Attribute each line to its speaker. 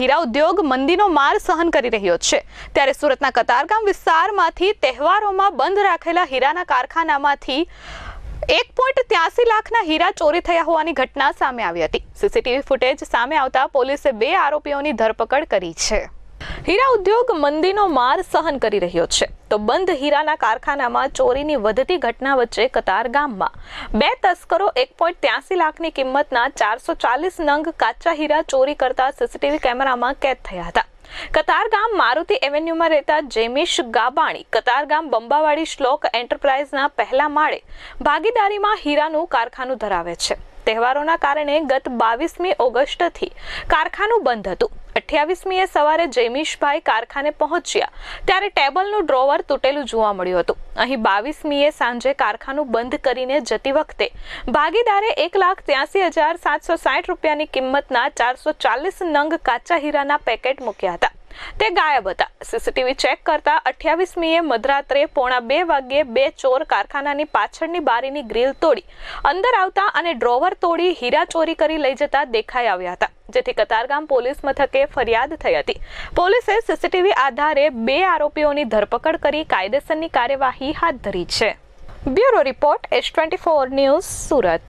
Speaker 1: હીરા ઉદ્યોગ મંદીનો માર સહન કરી રહ્યો છે ત્યારે સુરતના કતારગામ વિસ્તારમાંથી તહેવારોમાં બંધ રાખેલા હીરાના કારખાનામાંથી 1.83 લાખના હીરા ચોરી થયા હોવાની ઘટના સામે આવી હતી। સીસીટીવી ફૂટેજ સામે આવતા પોલીસે 2 આરોપીઓની ધરપકડ કરી છે। હીરા ઉદ્યોગ મંદીનો માર સહન કરી રહ્યો છે તો બંધ હીરાના કારખાનામાં ચોરીની વધતી ઘટના વચ્ચે કતારગામમાં 2 તસ્કરો 1.83 લાખની કિંમતના 440 નંગ કાચા હીરા ચોરી કરતા સીસીટીવી કેમેરામાં કેદ થયા હતા। કતારગામ મારુતિ એવેન્યુમાં રહેતા જેમિશ ગાબાણી કતારગામ બંબાવાડી શ્લોક એન્ટરપ્રાઇઝના પહેલા માળે ભાગીદારીમાં હીરાનું કારખાનું ધરાવે છે। તહેવારોના કારણે ગત 22મી ઓગસ્ટથી કારખાનું બંધ હતું। 28મીએ સવારે જેમિશભાઈ કારખાને પહોંચ્યા ત્યારે ટેબલનું ડ્રોવર તૂટેલું જોવા મળ્યું હતું। અહીં 22મીએ સાંજે કારખાનું બંધ કરીને જતી વખતે ભાગીદારે 1,83,760 રૂપિયાની કિંમતના 440 નંગ કાચા હીરાના પેકેટ મૂક્યા હતા। તે ગાયબ હતા। સીસીટીવી ચેક કરતા 28મીએ મધરાત્રે 1:45 વાગ્યે 2 ચોર કારખાનાની પાછળની બારીની ગ્રીલ તોડી અંદર આવતા અને ડ્રોવર તોડી હીરા ચોરી કરી લઈ જતા દેખાઈ આવ્યા હતા, જેથી કતારગામ પોલીસ મથકે ફરિયાદ થઈ હતી। પોલીસે સીસીટીવી આધારે 2 આરોપીઓની ધરપકડ કરી કાયદેસરની કાર્યવાહી હાથ ધરી છે। Bureau report S24 news Surat.